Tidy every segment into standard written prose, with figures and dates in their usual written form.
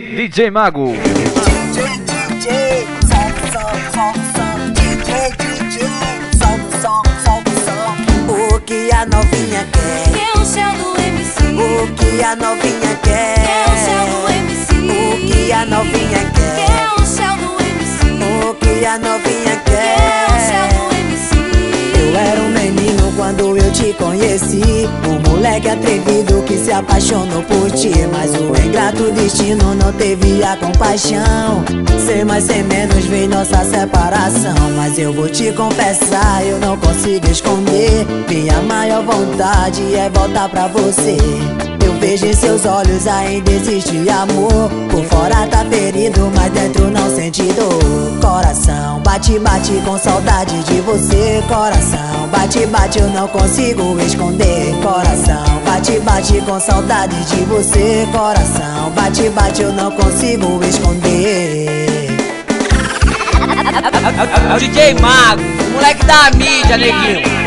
DJ Mago. O que a novinha quer? Quer o céu do MC. O que a novinha quer? Quer o céu do MC. O que a novinha quer? Quer o céu do MC. O que a novinha Quer o céu quer? do MC. Eu era um menino quando eu te conheci, um moleque atrevido que se apaixonou por ti. Mas o ingrato destino não teve a compaixão. Sem mais sem menos veio nossa separação. Mas eu vou te confessar, eu não consigo esconder. Minha maior vontade é voltar pra você. Eu vejo em seus olhos ainda existe amor. Por fora tá ferido, mas dentro não sente dor. Coração bate, bate com saudade de você. Coração bate, bate, eu não consigo esconder. Coração bate, bate com saudade de você. Coração bate, bate, eu não consigo esconder. É o DJ Mago, o moleque da mídia, neguinho.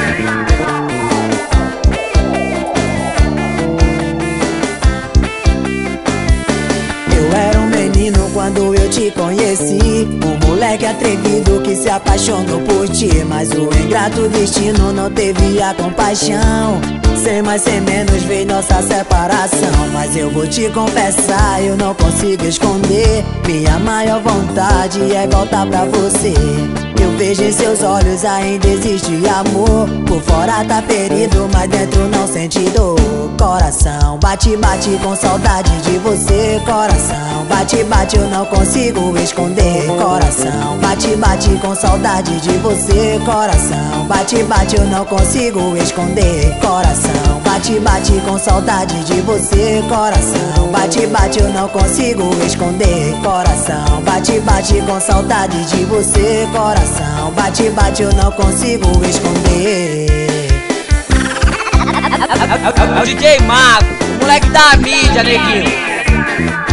Eu era um menino quando eu te conheci, um moleque atrevido que se apaixonou por ti. Mas o ingrato destino não teve a compaixão. Sem mais sem menos veio nossa separação. Mas eu vou te confessar, eu não consigo esconder. Minha maior vontade é voltar pra você. Eu vejo em seus olhos ainda existe amor. Por fora tá ferido, mas dentro não sente dor. Coração bate, bate com saudade de você. Coração bate, bate, eu não consigo esconder. Coração bate, bate com saudade de você. Coração bate, bate, eu não consigo esconder. Coração bate, bate com saudade de você. Coração bate, bate, eu não consigo esconder. Coração bate, bate com saudade de você. Coração bate, bate, eu não consigo esconder. É o DJ Mago, o moleque da mídia, neguinho.